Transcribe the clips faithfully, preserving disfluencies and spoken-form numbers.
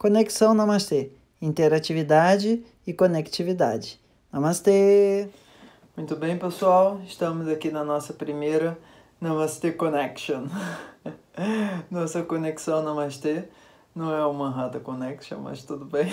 Conexão Namastê, interatividade e conectividade. Namastê! Muito bem, pessoal, estamos aqui na nossa primeira Namastê Connection. Nossa conexão Namastê não é uma Hatha Connection, mas tudo bem.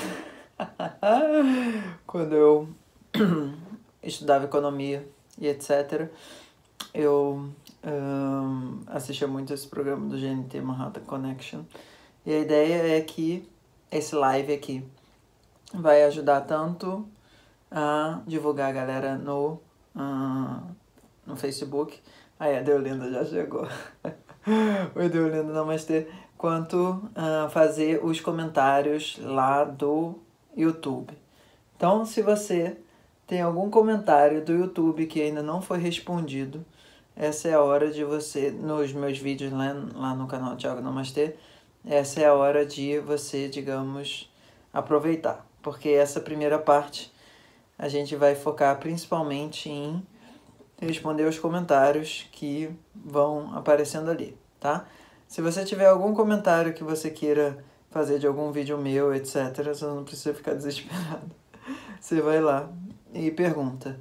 Quando eu estudava economia e etcétera, eu um, assistia muito esse programa do G N T Mahatma Connection. E a ideia é que esse live aqui vai ajudar tanto a divulgar a galera no, uh, no Facebook. Aí a Deolinda já chegou. Oi, Deolinda, namastê. Quanto uh, fazer os comentários lá do YouTube. Então, se você tem algum comentário do YouTube que ainda não foi respondido, essa é a hora de você, nos meus vídeos lá, lá no canal Thiago Namastê, essa é a hora de você, digamos, aproveitar. Porque essa primeira parte a gente vai focar principalmente em responder os comentários que vão aparecendo ali, tá? Se você tiver algum comentário que você queira fazer de algum vídeo meu, etcétera, você não precisa ficar desesperado. Você vai lá e pergunta.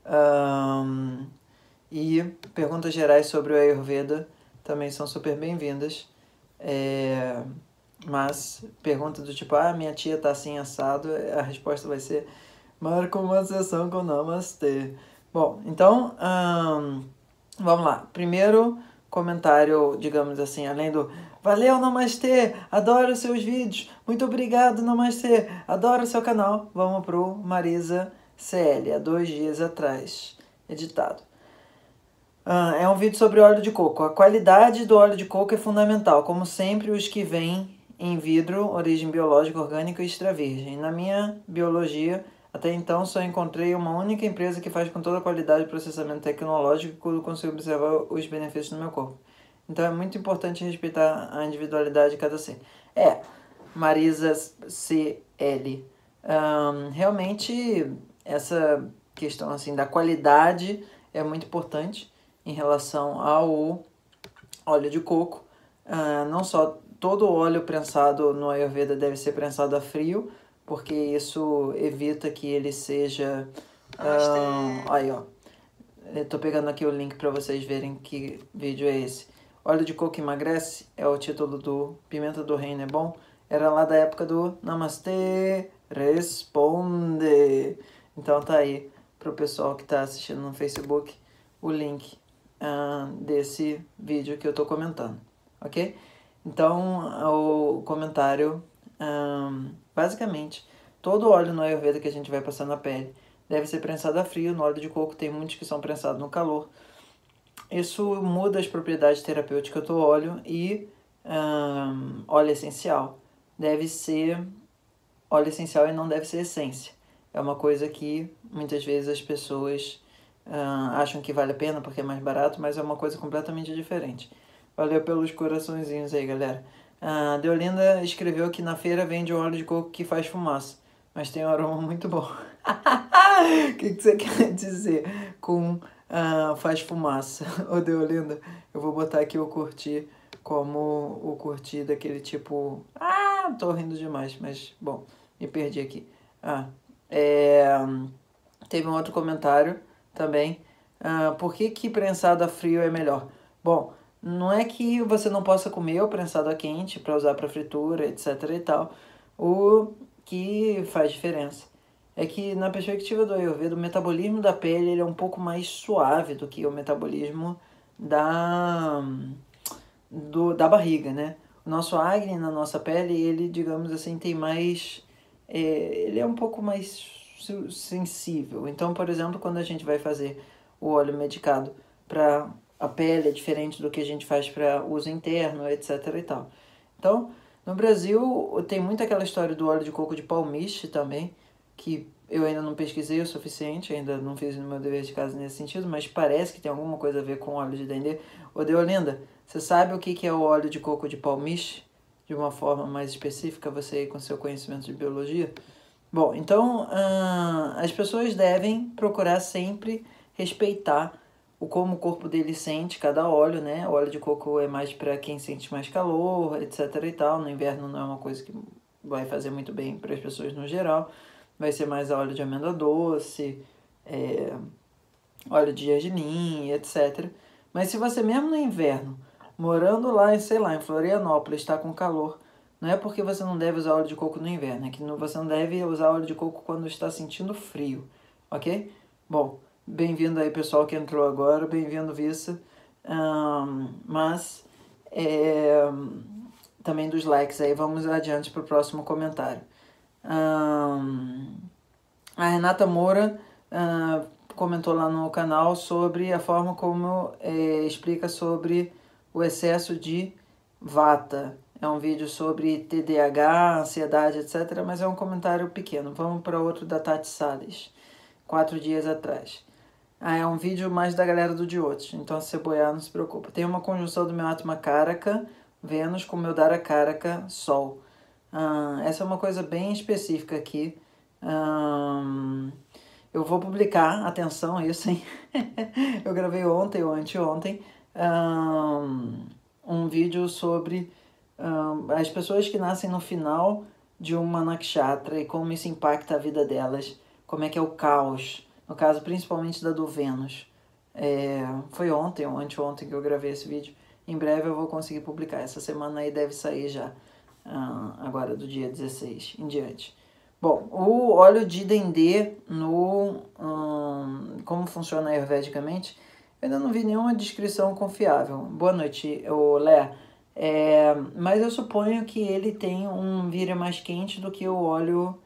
Um, e perguntas gerais sobre o Ayurveda também são super bem-vindas. É, mas pergunta do tipo, ah, minha tia tá assim assado, a resposta vai ser, marca uma sessão com Namastê. Bom, então, um, vamos lá. Primeiro comentário, digamos assim, além do valeu, Namastê, adoro seus vídeos, muito obrigado, Namastê, adoro seu canal. Vamos pro Marisa C L, há dois dias atrás, editado. Uh, é um vídeo sobre óleo de coco. A qualidade do óleo de coco é fundamental, como sempre os que vêm em vidro, origem biológica, orgânica e extra virgem. Na minha biologia, até então só encontrei uma única empresa que faz com toda a qualidade de processamento tecnológico e consigo observar os benefícios no meu corpo. Então é muito importante respeitar a individualidade de cada ser. É, Marisa C L. Um, realmente, essa questão assim da qualidade é muito importante em relação ao óleo de coco. Uh, não só todo óleo prensado no Ayurveda deve ser prensado a frio, porque isso evita que ele seja... Um, aí, ó. Eu tô pegando aqui o link para vocês verem que vídeo é esse. Óleo de coco emagrece é o título do Pimenta do Reino, é bom? Era lá da época do Namastê Responde. Então tá aí pro pessoal que tá assistindo no Facebook o link uh, desse vídeo que eu tô comentando, ok? Então o comentário, um, basicamente, todo óleo no Ayurveda que a gente vai passar na pele deve ser prensado a frio. No óleo de coco tem muitos que são prensados no calor. Isso muda as propriedades terapêuticas do óleo. E um, óleo essencial deve ser óleo essencial e não deve ser essência. É uma coisa que muitas vezes as pessoas uh, acham que vale a pena porque é mais barato, mas é uma coisa completamente diferente. Valeu pelos coraçõezinhos aí, galera. A uh, Deolinda escreveu que na feira vende um óleo de coco que faz fumaça, mas tem um aroma muito bom. O que, que você quer dizer com uh, faz fumaça? Ô, Deolinda, eu vou botar aqui o curtir como o curtir daquele tipo... Ah, tô rindo demais, mas, bom, me perdi aqui. Ah, é... Teve um outro comentário também. Uh, por que que prensado a frio é melhor? Bom, não é que você não possa comer o prensado a quente para usar para fritura, etc e tal. O que faz diferença é que, na perspectiva do Ayurveda, o metabolismo da pele ele é um pouco mais suave do que o metabolismo da, do, da barriga, né? O nosso acne na nossa pele, ele, digamos assim, tem mais... É, ele é um pouco mais sensível. Então, por exemplo, quando a gente vai fazer o óleo medicado para a pele, é diferente do que a gente faz para uso interno, etc e tal. Então, no Brasil, tem muito aquela história do óleo de coco de palmiste também, que eu ainda não pesquisei o suficiente, ainda não fiz o meu dever de casa nesse sentido, mas parece que tem alguma coisa a ver com óleo de dendê. Ô, Deolinda, você sabe o que é o óleo de coco de palmiste? De uma forma mais específica, você aí com seu conhecimento de biologia? Bom, então, uh, as pessoas devem procurar sempre respeitar o como o corpo dele sente cada óleo, né? O óleo de coco é mais para quem sente mais calor, etc e tal. No inverno não é uma coisa que vai fazer muito bem para as pessoas no geral. Vai ser mais óleo de amêndoa doce, é, óleo de gergelim, etcétera. Mas se você mesmo no inverno, morando lá em, sei lá, em Florianópolis, está com calor, não é porque você não deve usar óleo de coco no inverno, é que você não deve usar óleo de coco quando está sentindo frio, ok? Bom, bem-vindo aí pessoal que entrou agora, bem-vindo Vissa, um, mas é, também dos likes aí, vamos adiante para o próximo comentário. Um, a Renata Moura uh, comentou lá no canal sobre a forma como é, explica sobre o excesso de vata. É um vídeo sobre T D A H, ansiedade, etcétera. Mas é um comentário pequeno. Vamos para outro da Tati Salles, quatro dias atrás. Ah, é um vídeo mais da galera do Diotes. Então, se você boiar, não se preocupa. Tem uma conjunção do meu Atma Karaka, Vênus, com o meu Dara Karaka, Sol. Ah, essa é uma coisa bem específica aqui. Ah, eu vou publicar, atenção isso, hein? Eu gravei ontem ou anteontem um, um vídeo sobre um, as pessoas que nascem no final de uma nakshatra e como isso impacta a vida delas, como é que é o caos, no caso principalmente da do Vênus. É, foi ontem ou anteontem que eu gravei esse vídeo. Em breve eu vou conseguir publicar, essa semana aí deve sair já, uh, agora do dia dezesseis em diante. Bom, o óleo de dendê, no, hum, como funciona ayurvedicamente, eu ainda não vi nenhuma descrição confiável. Boa noite, Léa. É, mas eu suponho que ele tem um vira mais quente do que o óleo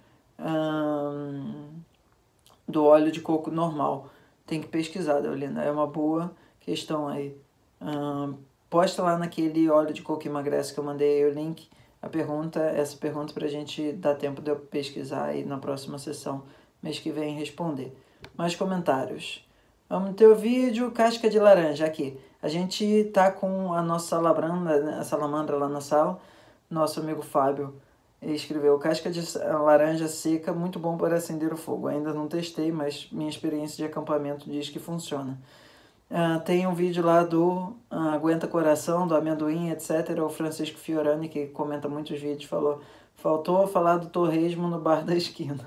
hum, do óleo de coco normal. Tem que pesquisar, Deolina, é uma boa questão aí. Hum, posta lá naquele óleo de coco emagrece que eu mandei aí o link. A pergunta, essa pergunta para a gente dar tempo de eu pesquisar aí na próxima sessão, mês que vem, responder. Mais comentários. Vamos ter o vídeo casca de laranja aqui. A gente tá com a nossa salamandra, a salamandra lá na sala. Nosso amigo Fábio escreveu casca de laranja seca, muito bom para acender o fogo. Ainda não testei, mas minha experiência de acampamento diz que funciona. Uh, tem um vídeo lá do uh, Aguenta Coração, do amendoim, etcétera. O Francisco Fiorani, que comenta muitos vídeos, falou: faltou falar do torresmo no bar da esquina.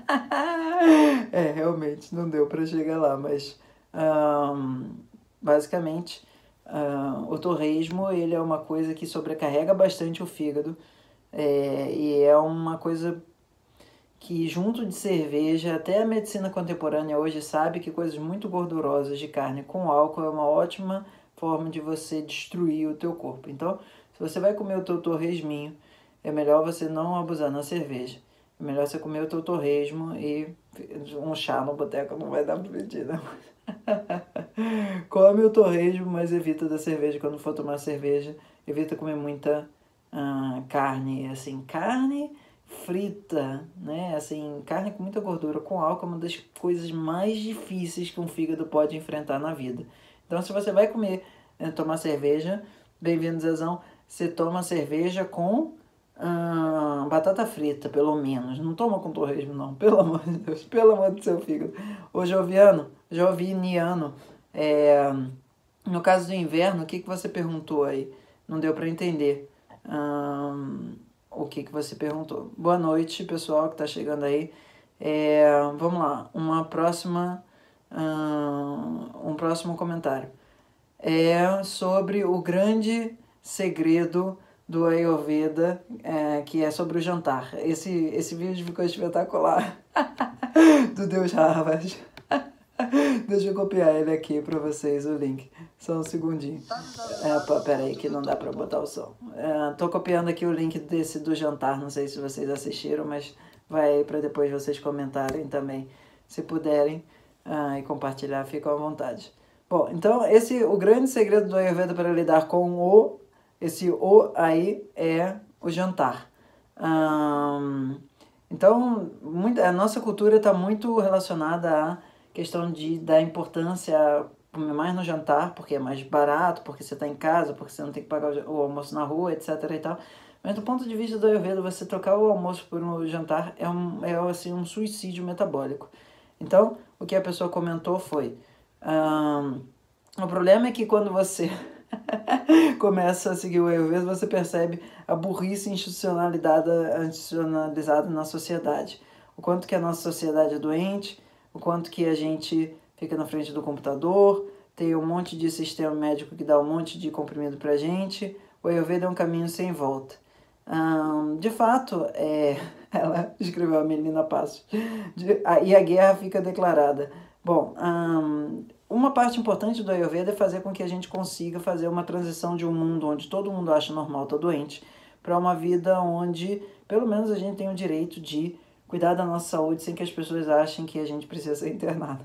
É, realmente, não deu para chegar lá, mas um, basicamente uh, o torresmo ele é uma coisa que sobrecarrega bastante o fígado é, e é uma coisa que junto de cerveja, até a medicina contemporânea hoje sabe que coisas muito gordurosas de carne com álcool é uma ótima forma de você destruir o teu corpo. Então, se você vai comer o teu torresminho, é melhor você não abusar na cerveja. É melhor você comer o teu torresmo e um chá no boteco não vai dar pra pedir, não. Come o torresmo, mas evita da cerveja. Quando for tomar cerveja, evita comer muita uh, carne, assim, carne frita, né? Assim, carne com muita gordura, com álcool, é uma das coisas mais difíceis que um fígado pode enfrentar na vida. Então, se você vai comer, né, tomar cerveja, bem-vindo, Zezão, você toma cerveja com hum, batata frita, pelo menos. Não toma com torresmo, não. Pelo amor de Deus, pelo amor do seu fígado. Ô, Joviano, Joviniano, é, no caso do inverno, o que, que você perguntou aí? Não deu para entender. Hum, o que, que você perguntou. Boa noite, pessoal que está chegando aí. É, vamos lá, uma próxima, um, um próximo comentário. É sobre o grande segredo do Ayurveda, é, que é sobre o jantar. Esse, esse vídeo ficou espetacular. Do Deus Harvard. Deixa eu copiar ele aqui para vocês, o link. Só um segundinho. É, pô, pera aí que não dá para botar o som. É, tô copiando aqui o link desse do jantar, não sei se vocês assistiram, mas vai aí para depois vocês comentarem também, se puderem, ah, e compartilhar, fica à vontade. Bom, então esse, o grande segredo do Ayurveda para lidar com o, esse o aí é o jantar. Hum, então, muito, a nossa cultura está muito relacionada à questão de dar importância mais no jantar, porque é mais barato, porque você está em casa, porque você não tem que pagar o almoço na rua, etc e tal. Mas do ponto de vista do Ayurveda, você trocar o almoço por um jantar é um, é, assim, um suicídio metabólico. Então, o que a pessoa comentou foi, um, o problema é que quando você começa a seguir o Ayurveda, você percebe a burrice institucionalizada, institucionalizada na sociedade. O quanto que a nossa sociedade é doente, o quanto que a gente fica na frente do computador, tem um monte de sistema médico que dá um monte de comprimido pra gente. O Ayurveda é um caminho sem volta. Um, de fato, é, ela escreveu a Melina Passos, de, a, e a guerra fica declarada. Bom, um, uma parte importante do Ayurveda é fazer com que a gente consiga fazer uma transição de um mundo onde todo mundo acha normal estar doente, para uma vida onde, pelo menos, a gente tem o direito de cuidar da nossa saúde sem que as pessoas achem que a gente precisa ser internado.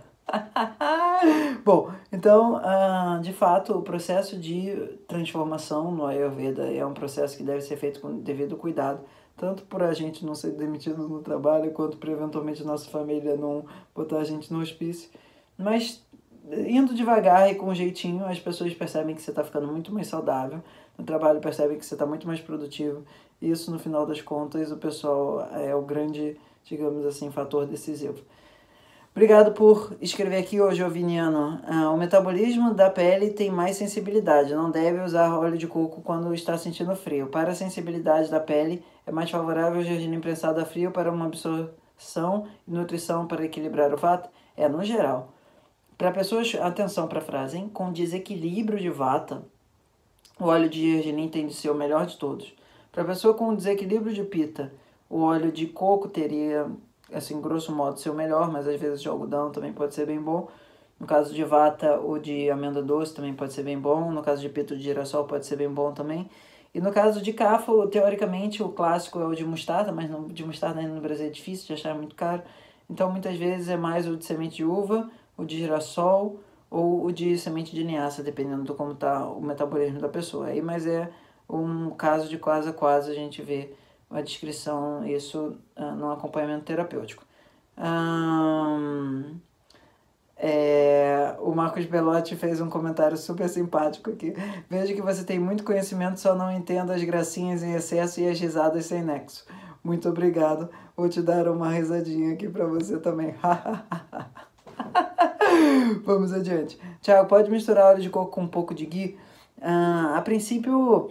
Bom, então, uh, de fato, o processo de transformação no Ayurveda é um processo que deve ser feito com devido cuidado, tanto por a gente não ser demitido no trabalho, quanto por eventualmente nossa família não botar a gente no hospício. Mas, indo devagar e com jeitinho, as pessoas percebem que você está ficando muito mais saudável, no trabalho percebem que você está muito mais produtivo, e isso, no final das contas, o pessoal é o grande, digamos assim, fator decisivo. Obrigado por escrever aqui hoje, Oviniano. Ah, o metabolismo da pele tem mais sensibilidade. Não deve usar óleo de coco quando está sentindo frio. Para a sensibilidade da pele, é mais favorável o gergelim prensado a frio para uma absorção e nutrição para equilibrar o vata? É, no geral. Para pessoas, atenção para a frase, hein? Com desequilíbrio de vata, o óleo de gergelim tem de ser o melhor de todos. Para pessoa com desequilíbrio de pita, o óleo de coco teria, assim, grosso modo, ser o melhor, mas às vezes de algodão também pode ser bem bom. No caso de vata, o de amêndoa doce também pode ser bem bom. No caso de pito de girassol pode ser bem bom também. E no caso de cafa, teoricamente, o clássico é o de mostarda, mas não, de mostarda ainda no Brasil é difícil de achar, é muito caro. Então, muitas vezes é mais o de semente de uva, o de girassol ou o de semente de linhaça, dependendo do como está o metabolismo da pessoa. Aí, mas é um caso de quase a quase a gente vê a descrição, isso uh, no acompanhamento terapêutico. Um, é, o Marcos Belotti fez um comentário super simpático aqui. Vejo que você tem muito conhecimento, só não entendo as gracinhas em excesso e as risadas sem nexo. Muito obrigado. Vou te dar uma risadinha aqui para você também. Vamos adiante. Tiago, pode misturar óleo de coco com um pouco de ghee? Uh, a princípio,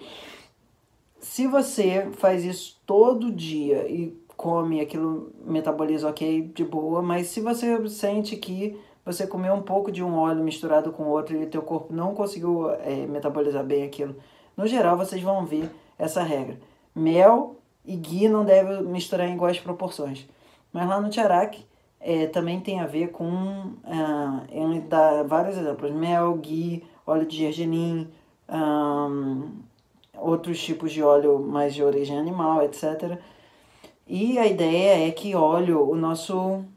se você faz isso todo dia e come aquilo, metaboliza ok, de boa, mas se você sente que você comeu um pouco de um óleo misturado com outro e teu corpo não conseguiu é, metabolizar bem aquilo, no geral vocês vão ver essa regra. Mel e ghee não devem misturar em iguais proporções. Mas lá no Charak é, também tem a ver com, uh, ele dá vários exemplos, mel, ghee, óleo de gergelim, um, outros tipos de óleo mais de origem animal, etcétera. E a ideia é que óleo, o nosso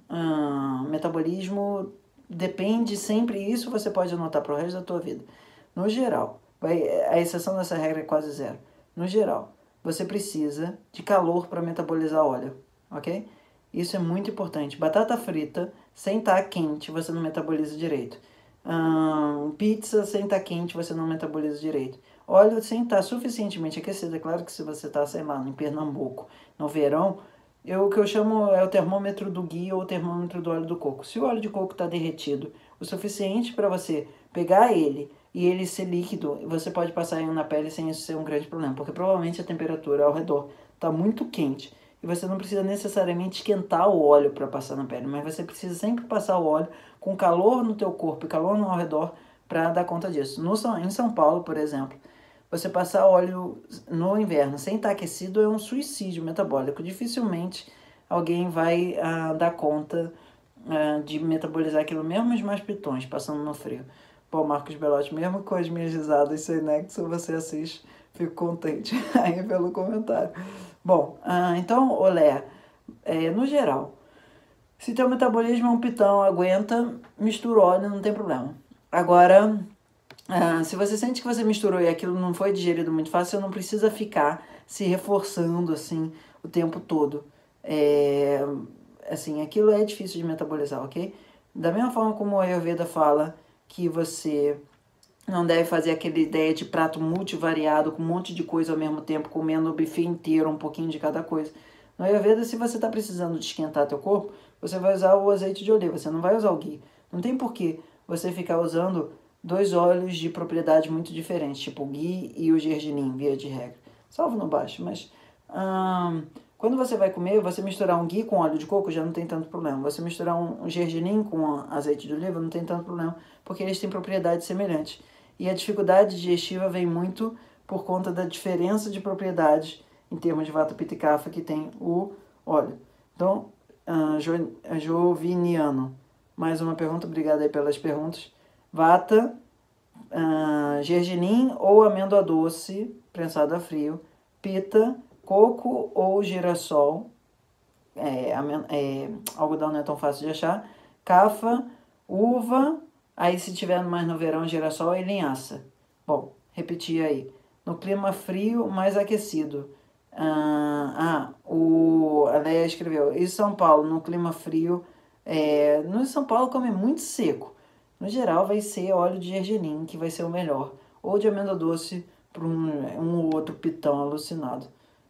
uh, metabolismo depende sempre, isso você pode anotar para o resto da tua vida. No geral, vai, a exceção dessa regra é quase zero. No geral, você precisa de calor para metabolizar óleo, ok? Isso é muito importante. Batata frita, sem estar quente, você não metaboliza direito. Hum, pizza, sem estar quente, você não metaboliza direito. Óleo, sem estar suficientemente aquecido. É claro que se você está, sei lá, em Pernambuco, no verão, eu, o que eu chamo é o termômetro do ghee ou o termômetro do óleo do coco. Se o óleo de coco está derretido o suficiente para você pegar ele e ele ser líquido, você pode passar ele na pele sem isso ser um grande problema, porque provavelmente a temperatura ao redor está muito quente. E você não precisa necessariamente esquentar o óleo para passar na pele, mas você precisa sempre passar o óleo com calor no teu corpo e calor ao redor para dar conta disso. No, em São Paulo, por exemplo, você passar óleo no inverno sem estar aquecido é um suicídio metabólico. Dificilmente alguém vai uh, dar conta uh, de metabolizar aquilo, mesmo os mais pitões, passando no frio. Pô, Marcos Belotti, mesmo com as minhas risadas sem nexo, você assiste, fico contente aí pelo comentário. Bom, uh, então, olé, é, no geral, se teu metabolismo é um pitão, aguenta, mistura óleo, não tem problema. Agora, uh, se você sente que você misturou e aquilo não foi digerido muito fácil, você não precisa ficar se reforçando, assim, o tempo todo. É, assim, aquilo é difícil de metabolizar, ok? Da mesma forma como a Ayurveda fala que você não deve fazer aquela ideia de prato multivariado com um monte de coisa ao mesmo tempo, comendo o buffet inteiro, um pouquinho de cada coisa. No Ayurveda, se você está precisando de esquentar teu corpo, você vai usar o azeite de oliva, você não vai usar o ghee. Não tem porquê você ficar usando dois óleos de propriedades muito diferentes, tipo o ghee e o gergelim, via de regra. Salvo no baixo, mas... Hum, quando você vai comer, você misturar um ghee com óleo de coco já não tem tanto problema. Você misturar um, um gergelim com azeite de oliva não tem tanto problema, porque eles têm propriedades semelhantes. E a dificuldade digestiva vem muito por conta da diferença de propriedades em termos de vata, pitta e kapha que tem o óleo. Então, uh, jo, Joviniano, mais uma pergunta, obrigado aí pelas perguntas. Vata, uh, gergelim ou amêndoa doce, prensado a frio. Pitta, coco ou girassol, é, é, algodão não é tão fácil de achar. Kapha, uva, aí se tiver mais no verão, girassol e linhaça. Bom, repetir aí. No clima frio, mais aquecido. Ah, ah o, a Leia escreveu, em São Paulo, no clima frio, é, no São Paulo come muito seco. No geral vai ser óleo de gergelim, que vai ser o melhor. Ou de amêndoa doce, para um, um ou outro pitão alucinado.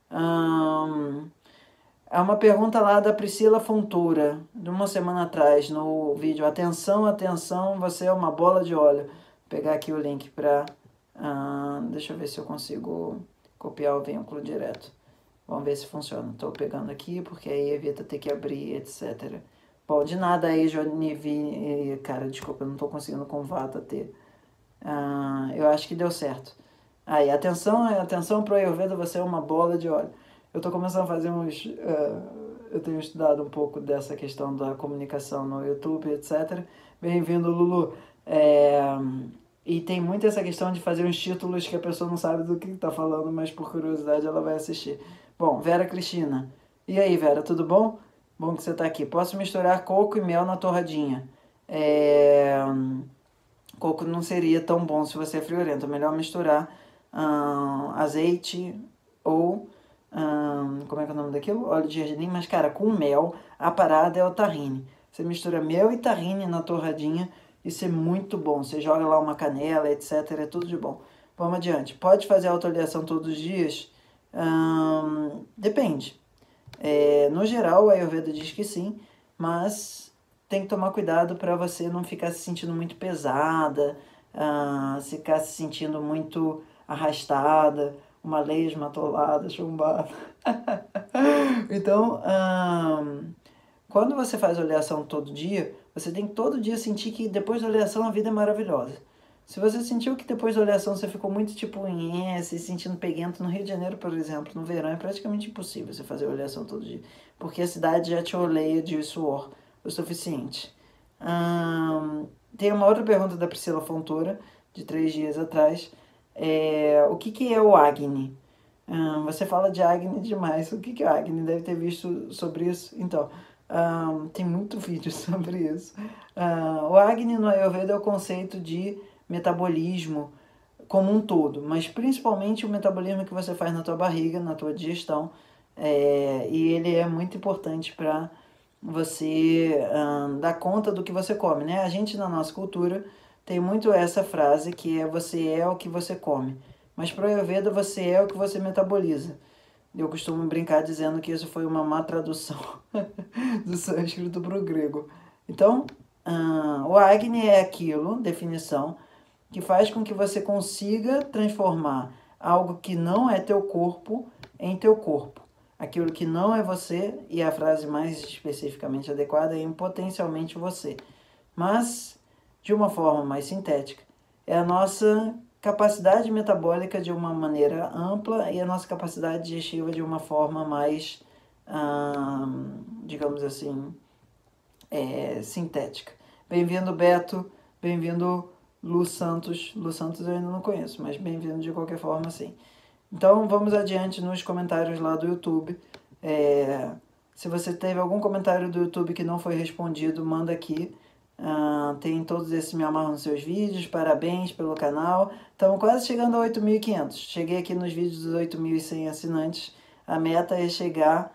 Hum, há uma pergunta lá da Priscila Fontoura, de uma semana atrás, no vídeo. Atenção, atenção, você é uma bola de óleo. Vou pegar aqui o link para... Hum, deixa eu ver se eu consigo copiar o vínculo direto. Vamos ver se funciona. Estou pegando aqui, porque aí evita ter que abrir, etcétera. Bom, de nada aí, Jonivi. Cara, desculpa, eu não estou conseguindo com Vata ter. Hum, eu acho que deu certo. Aí, atenção, atenção pro Ayurveda, você é uma bola de óleo. Eu tô começando a fazer uns... Uh, eu tenho estudado um pouco dessa questão da comunicação no YouTube, etcétera. Bem-vindo, Lulu. É, e tem muito essa questão de fazer uns títulos que a pessoa não sabe do que tá falando, mas por curiosidade ela vai assistir. Bom, Vera Cristina. E aí, Vera, tudo bom? Bom que você tá aqui. Posso misturar coco e mel na torradinha? É... Coco não seria tão bom se você é friorento. É melhor misturar hum, azeite ou... Hum, como é que é o nome daquilo? Óleo de gergelim. Mas, cara, com mel, a parada é o tahine. Você mistura mel e tahine na torradinha. Isso é muito bom. Você joga lá uma canela, etcétera. É tudo de bom. Vamos adiante. Pode fazer autooliação todos os dias? Hum, depende. É, no geral, a Ayurveda diz que sim, mas tem que tomar cuidado para você não ficar se sentindo muito pesada, uh, ficar se sentindo muito arrastada, uma lesma atolada, chumbada. Então, um, quando você faz oleação todo dia, você tem que todo dia sentir que depois da oleação a vida é maravilhosa. Se você sentiu que depois da oleação você ficou muito tipo em se sentindo peguento no Rio de Janeiro, por exemplo, no verão é praticamente impossível você fazer oleação todo dia, porque a cidade já te oleia de suor o suficiente. Hum, tem uma outra pergunta da Priscila Fontoura, de três dias atrás. É, o que, que é o Agni? Hum, você fala de Agni demais. O que, que é o Agni? Deve ter visto sobre isso. Então, hum, tem muito vídeo sobre isso. Hum, o Agni no Ayurveda é o conceito de metabolismo como um todo, mas principalmente o metabolismo que você faz na tua barriga, na tua digestão, é, e ele é muito importante para você hum, dar conta do que você come, né? A gente, na nossa cultura, tem muito essa frase que é você é o que você come, mas para o Ayurveda você é o que você metaboliza. Eu costumo brincar dizendo que isso foi uma má tradução do sânscrito para o grego. Então, hum, o Agni é aquilo, definição, que faz com que você consiga transformar algo que não é teu corpo em teu corpo. Aquilo que não é você, e a frase mais especificamente adequada é potencialmente você. Mas, de uma forma mais sintética, é a nossa capacidade metabólica de uma maneira ampla e a nossa capacidade digestiva de uma forma mais, hum, digamos assim, é, sintética. Bem-vindo, Beto. Bem-vindo, Lu Santos. Lu Santos eu ainda não conheço, mas bem-vindo de qualquer forma, sim. Então, vamos adiante nos comentários lá do YouTube. É, se você teve algum comentário do YouTube que não foi respondido, manda aqui. Uh, tem todos esses me amarram nos seus vídeos. Parabéns pelo canal. Estamos quase chegando a oito mil e quinhentos. Cheguei aqui nos vídeos dos oito mil e cem assinantes. A meta é chegar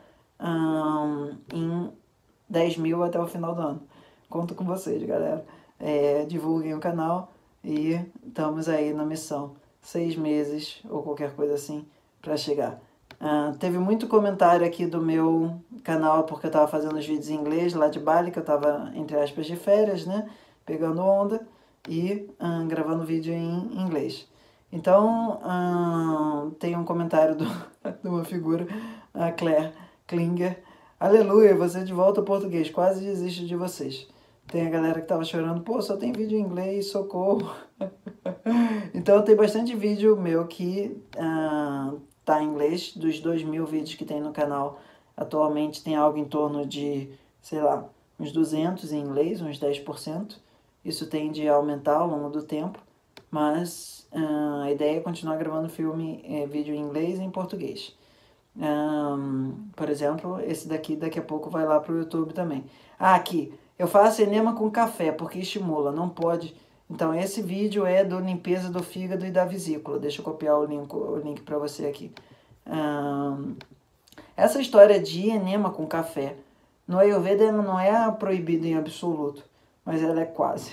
um, em dez mil até o final do ano. Conto com vocês, galera. É, divulguem o canal e estamos aí na missão. Seis meses ou qualquer coisa assim para chegar. Uh, teve muito comentário aqui do meu canal porque eu estava fazendo os vídeos em inglês lá de Bali, que eu estava, entre aspas, de férias, né? Pegando onda. e uh, gravando vídeo em inglês. Então, uh, tem um comentário do, de uma figura, a Claire Klinger. Aleluia, você de volta ao português, quase desisto de vocês. Tem a galera que tava chorando, pô, só tem vídeo em inglês, socorro. Então tem bastante vídeo meu que uh, tá em inglês, dos dois mil vídeos que tem no canal. Atualmente tem algo em torno de, sei lá, uns duzentos em inglês, uns dez por cento. Isso tende a aumentar ao longo do tempo, mas uh, a ideia é continuar gravando filme, eh, vídeo em inglês e em português. Um, por exemplo, esse daqui daqui a pouco vai lá pro YouTube também. Ah, aqui, eu faço enema com café porque estimula, não pode. Então esse vídeo é do limpeza do fígado e da vesícula. Deixa eu copiar o link, o link para você aqui. Um, essa história de enema com café, no Ayurveda não é proibido em absoluto, mas ela é quase.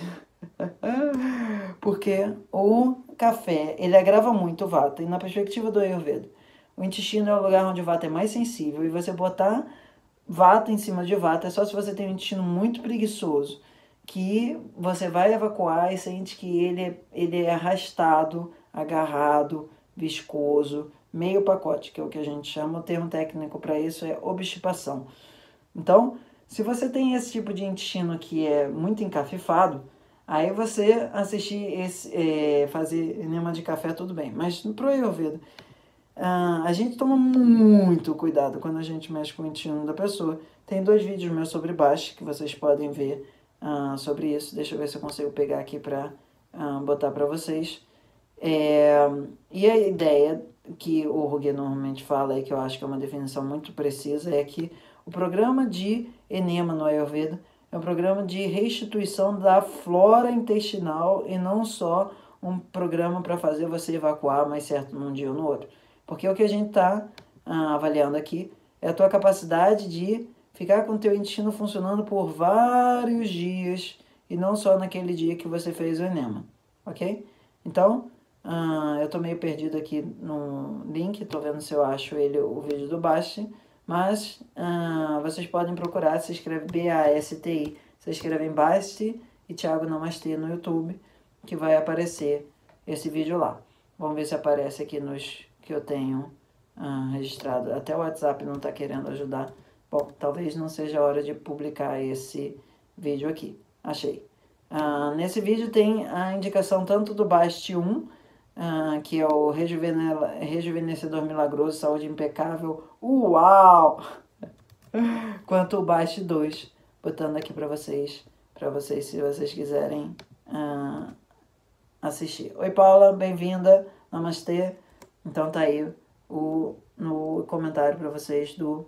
Porque o café, ele agrava muito o vata, e na perspectiva do Ayurveda, o intestino é o lugar onde o vata é mais sensível, e você botar vata em cima de vata é só se você tem um intestino muito preguiçoso, que você vai evacuar e sente que ele é, ele é arrastado, agarrado, viscoso, meio pacote, que é o que a gente chama, o termo técnico para isso é obstipação. Então, se você tem esse tipo de intestino que é muito encafifado, aí você assistir esse, é, fazer enema de café, tudo bem. Mas pro Ayurveda, ah, a gente toma muito cuidado quando a gente mexe com o intestino da pessoa. Tem dois vídeos meus sobre Basti que vocês podem ver ah, sobre isso. Deixa eu ver se eu consigo pegar aqui para ah, botar para vocês. É, e a ideia que o Ruge normalmente fala, e que eu acho que é uma definição muito precisa, é que o programa de enema no Ayurveda é um programa de restituição da flora intestinal e não só um programa para fazer você evacuar mais certo num dia ou no outro. Porque o que a gente está ah, avaliando aqui é a tua capacidade de ficar com o teu intestino funcionando por vários dias e não só naquele dia que você fez o enema, ok? Então, ah, eu tô meio perdido aqui no link, tô vendo se eu acho ele, o vídeo do Basti, mas ah, vocês podem procurar, se escreve B A S T I, se escrevem Basti e Thiago Namastê no YouTube, que vai aparecer esse vídeo lá. Vamos ver se aparece aqui nos que eu tenho ah, registrado. Até o WhatsApp não está querendo ajudar. Bom, talvez não seja a hora de publicar esse vídeo aqui. Achei. Ah, nesse vídeo tem a indicação tanto do Basti um, ah, que é o Rejuvenescedor Milagroso, Saúde Impecável, uau! Quanto o Basti dois, botando aqui para vocês, para vocês se vocês quiserem ah, assistir. Oi Paula, bem-vinda, namastê. Então tá aí o, no comentário para vocês do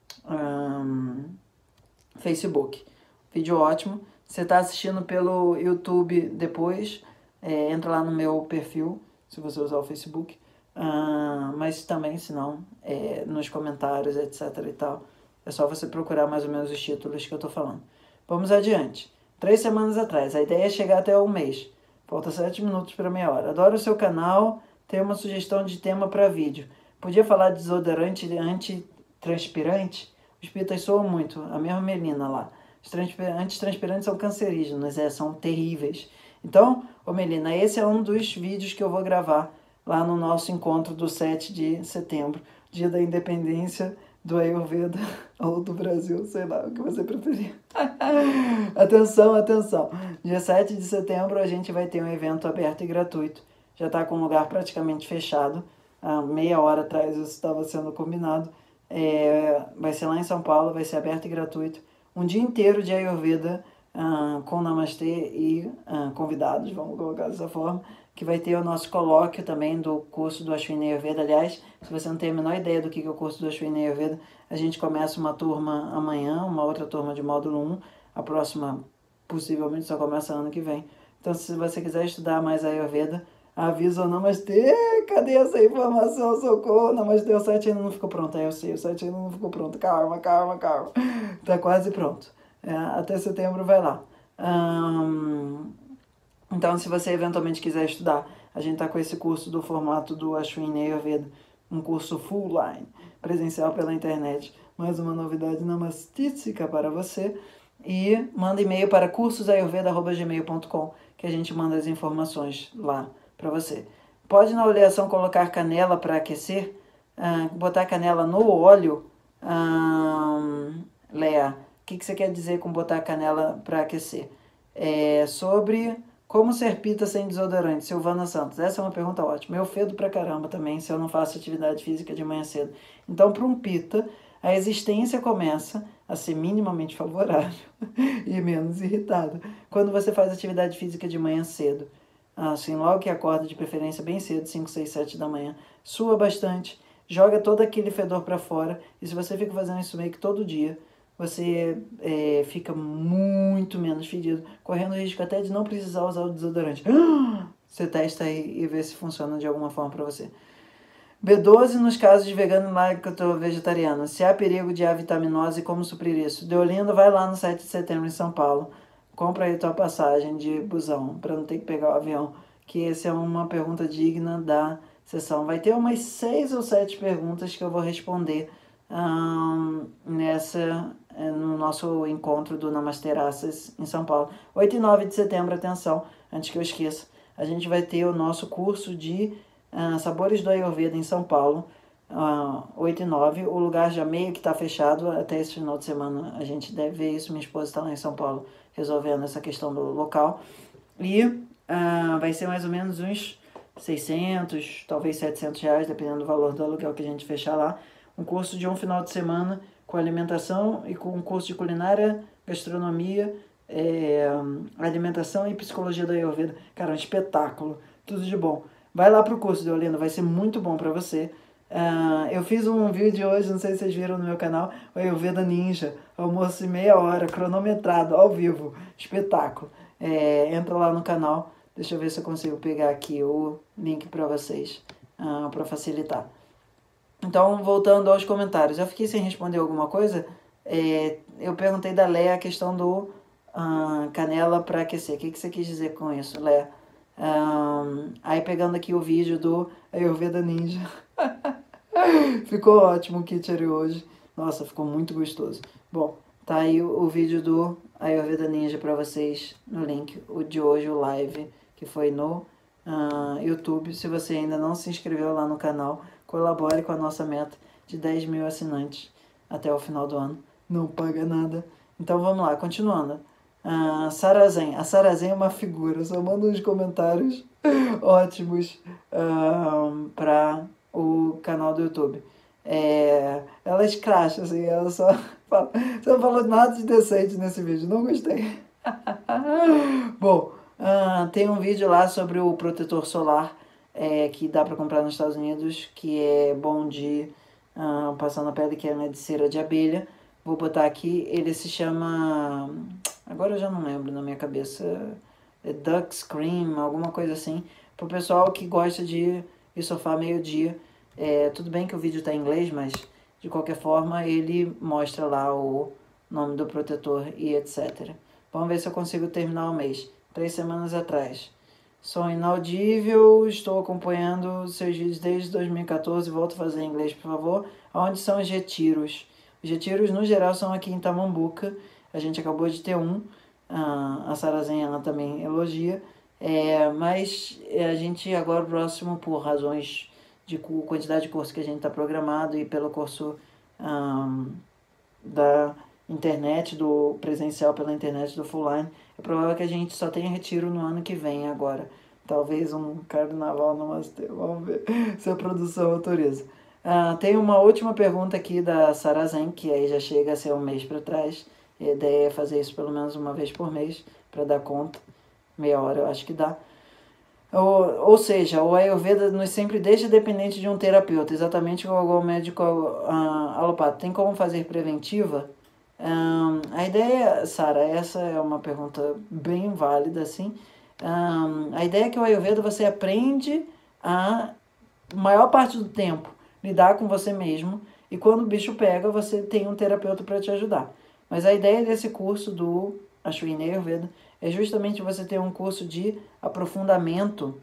um, Facebook. Vídeo ótimo. Você está assistindo pelo YouTube depois, é, entra lá no meu perfil, se você usar o Facebook. Uh, mas também, se não, é, nos comentários, etc e tal. É só você procurar mais ou menos os títulos que eu tô falando. Vamos adiante. Três semanas atrás, a ideia é chegar até um mês. Falta sete minutos para meia hora. Adoro o seu canal. Tem uma sugestão de tema para vídeo. Podia falar de desodorante antitranspirante? Os pitas soam muito. A mesma menina lá. Os antitranspirantes são cancerígenos, é, são terríveis. Então, ô Melina, esse é um dos vídeos que eu vou gravar lá no nosso encontro do sete de setembro. Dia da independência do Ayurveda ou do Brasil, sei lá, o que você preferir. Atenção, atenção. Dia sete de setembro a gente vai ter um evento aberto e gratuito. Já está com o lugar praticamente fechado. Há meia hora atrás isso estava sendo combinado. É, vai ser lá em São Paulo, vai ser aberto e gratuito. Um dia inteiro de Ayurveda uh, com Namastê e uh, convidados, vamos colocar dessa forma, que vai ter o nosso colóquio também do curso do Ashwini Ayurveda. Aliás, se você não tem a menor ideia do que é o curso do Ashwini Ayurveda, a gente começa uma turma amanhã, uma outra turma de módulo um, a próxima possivelmente só começa ano que vem. Então, se você quiser estudar mais Ayurveda, avisa o Namastê, cadê essa informação, socorro, Namastê, o site ainda não ficou pronto, é, eu sei, o site ainda não ficou pronto, calma, calma, calma, tá quase pronto, é, até setembro vai lá. Hum, então, se você eventualmente quiser estudar, a gente tá com esse curso do formato do Ashwini Ayurveda, um curso full line, presencial pela internet, mais uma novidade namastística para você, e manda e-mail para cursos ayurveda arroba gmail ponto com, que a gente manda as informações lá para você. Pode na oleação colocar canela para aquecer? Ah, botar canela no óleo? Ah, Lea, o que, que você quer dizer com botar canela para aquecer? É sobre como ser pita sem desodorante, Silvana Santos. Essa é uma pergunta ótima. Eu fedo pra caramba também se eu não faço atividade física de manhã cedo. Então, para um pita, a existência começa a ser minimamente favorável e menos irritada quando você faz atividade física de manhã cedo. Assim, logo que acorda, de preferência bem cedo, cinco, seis, sete da manhã, sua bastante, joga todo aquele fedor para fora, e se você fica fazendo isso meio que todo dia, você é, fica muito menos fedido, correndo o risco até de não precisar usar o desodorante. Você testa aí e vê se funciona de alguma forma para você. B doze nos casos de vegano e lacto-vegetariano. Se há perigo de avitaminose, como suprir isso? Deolinda, vai lá no sete de setembro em São Paulo. Compra aí tua passagem de busão, para não ter que pegar o avião. Que essa é uma pergunta digna da sessão. Vai ter umas seis ou sete perguntas que eu vou responder hum, nessa, no nosso encontro do Namasteraças em São Paulo. oito e nove de setembro, atenção, antes que eu esqueça. A gente vai ter o nosso curso de Uh, Sabores do Ayurveda em São Paulo, uh, oito e nove. O lugar já meio que está fechado até esse final de semana. A gente deve ver isso. Minha esposa está lá em São Paulo resolvendo essa questão do local. E uh, vai ser mais ou menos uns seiscentos, talvez setecentos reais, dependendo do valor do aluguel que a gente fechar lá. Um curso de um final de semana com alimentação e com um curso de culinária, gastronomia, é, alimentação e psicologia do Ayurveda. Cara, um espetáculo. Tudo de bom. Vai lá pro curso, Deolinda, vai ser muito bom pra você. Uh, eu fiz um vídeo hoje, não sei se vocês viram no meu canal, o Ayurveda Ninja, almoço de meia hora, cronometrado, ao vivo, espetáculo. É, entra lá no canal, deixa eu ver se eu consigo pegar aqui o link pra vocês, uh, pra facilitar. Então, voltando aos comentários, eu fiquei sem responder alguma coisa. É, eu perguntei da Léa a questão do uh, canela pra aquecer. O que, que você quis dizer com isso, Léa? Um, aí pegando aqui o vídeo do Ayurveda Ninja. Ficou ótimo o Kitchery hoje. Nossa, ficou muito gostoso. Bom, tá aí o, o vídeo do Ayurveda Ninja pra vocês no link. O de hoje, o live, que foi no uh, YouTube. Se você ainda não se inscreveu lá no canal, colabore com a nossa meta de dez mil assinantes até o final do ano. Não paga nada. Então vamos lá, continuando. Uh, Sarazen. A Sarazen é uma figura, só manda uns comentários ótimos uh, para o canal do YouTube. É, ela escracha, assim, ela só fala, você não falou nada de decente nesse vídeo, não gostei. Bom, uh, tem um vídeo lá sobre o protetor solar é, que dá para comprar nos Estados Unidos, que é bom de uh, passar na pele, que é de cera de abelha. Vou botar aqui, ele se chama... Agora eu já não lembro na minha cabeça. É Duck Cream, alguma coisa assim. Pro pessoal que gosta de ir sofá meio-dia. É, tudo bem que o vídeo tá em inglês, mas de qualquer forma ele mostra lá o nome do protetor e etcétera. Vamos ver se eu consigo terminar o mês. Três semanas atrás. Sou inaudível, estou acompanhando seus vídeos desde dois mil e quatorze. Volto a fazer em inglês, por favor. Onde são os retiros? Os retiros, no geral, são aqui em Tamambuca. A gente acabou de ter um, a Sarazen ela também elogia, é, mas a gente agora próximo, por razões de quantidade de curso que a gente está programado e pelo curso um, da internet, do presencial pela internet do Full Line, é provável que a gente só tenha retiro no ano que vem agora. Talvez um carnaval no Master, vamos ver se a produção autoriza. Uh, tem uma última pergunta aqui da Sarazen, que aí já chega a ser um mês para trás. A ideia é fazer isso pelo menos uma vez por mês, para dar conta. Meia hora eu acho que dá. Ou, ou seja, o Ayurveda nos sempre deixa dependente de um terapeuta, exatamente como o médico uh, alopata. Tem como fazer preventiva? Um, a ideia, Sara, essa é uma pergunta bem válida, assim. Um, a ideia é que o Ayurveda você aprende a, maior parte do tempo, lidar com você mesmo, e quando o bicho pega, você tem um terapeuta para te ajudar. Mas a ideia desse curso do Ashwini Ayurveda é justamente você ter um curso de aprofundamento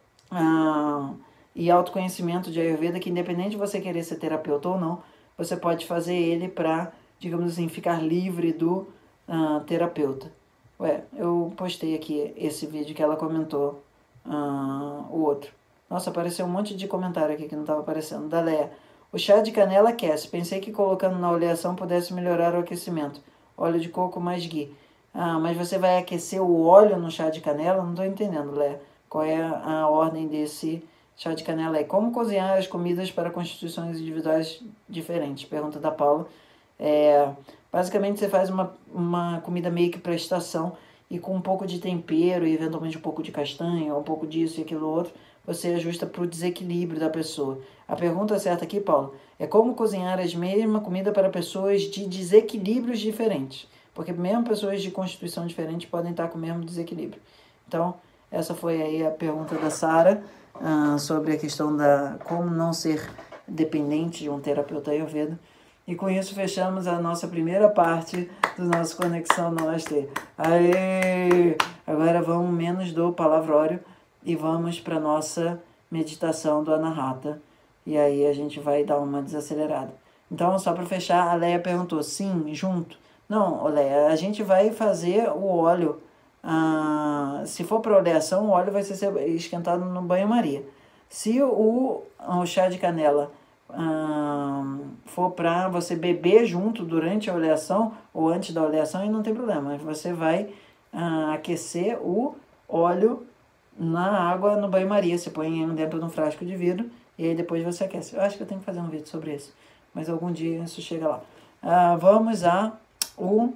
ah, e autoconhecimento de Ayurveda, que independente de você querer ser terapeuta ou não, você pode fazer ele para, digamos assim, ficar livre do ah, terapeuta. Ué, eu postei aqui esse vídeo que ela comentou, uh, o outro. Nossa, apareceu um monte de comentário aqui que não estava aparecendo. Da Leia. O chá de canela aquece. Pensei que colocando na oleação pudesse melhorar o aquecimento. Óleo de coco mais ghee. Ah, mas você vai aquecer o óleo no chá de canela? Não estou entendendo, Leia. Qual é a, a ordem desse chá de canela aí? Como cozinhar as comidas para constituições individuais diferentes? Pergunta da Paula. É, basicamente você faz uma, uma comida meio que para estação e com um pouco de tempero e eventualmente um pouco de castanha, um pouco disso e aquilo outro, você ajusta para o desequilíbrio da pessoa. A pergunta certa aqui, Paulo, é como cozinhar a mesma comida para pessoas de desequilíbrios diferentes. Porque mesmo pessoas de constituição diferente podem estar com o mesmo desequilíbrio. Então, essa foi aí a pergunta da Sara uh, sobre a questão da como não ser dependente de um terapeuta Ayurveda. E com isso fechamos a nossa primeira parte do nosso Conexão Namastê. Aê! Agora vamos menos do palavrório e vamos para a nossa meditação do Anahata. E aí a gente vai dar uma desacelerada. Então, só para fechar, a Leia perguntou, sim, junto? Não, Leia, a gente vai fazer o óleo. Ah, se for para oleação, o óleo vai ser esquentado no banho-maria. Se o, o chá de canela Hum, for para você beber junto durante a oleação ou antes da oleação, aí não tem problema. Você vai hum, aquecer o óleo na água no banho-maria. Você põe dentro de um frasco de vidro e aí depois você aquece. Eu acho que eu tenho que fazer um vídeo sobre isso, mas algum dia isso chega lá. Ah, vamos a o,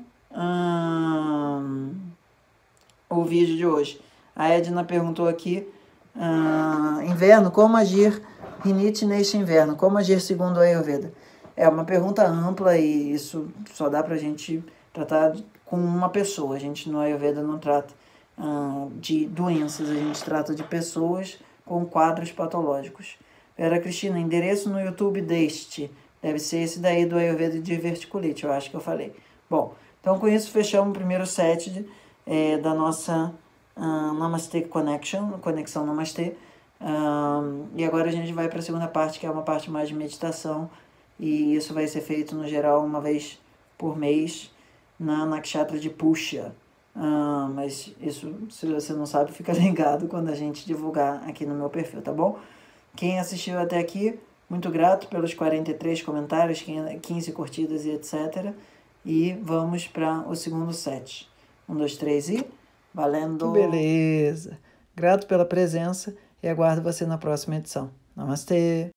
hum, o vídeo de hoje. A Edna perguntou aqui, hum, inverno, como agir rinite neste inverno, como agir segundo a Ayurveda? É uma pergunta ampla e isso só dá pra gente tratar com uma pessoa. A gente no Ayurveda não trata uh, de doenças, a gente trata de pessoas com quadros patológicos. Vera Cristina, endereço no YouTube deste. Deve ser esse daí do Ayurveda de verticulite, eu acho que eu falei. Bom, então com isso fechamos o primeiro set de, é, da nossa uh, Namaste Connection, Conexão Namastê. Um, e agora a gente vai para a segunda parte, que é uma parte mais de meditação, e isso vai ser feito no geral uma vez por mês na Nakshatra de Pusha. Um, mas isso, se você não sabe, fica ligado quando a gente divulgar aqui no meu perfil, tá bom? Quem assistiu até aqui, muito grato pelos quarenta e três comentários, quinze curtidas e etcétera. E vamos para o segundo set. Um, dois, três e... Valendo! Que beleza! Grato pela presença e aguardo você na próxima edição. Namastê!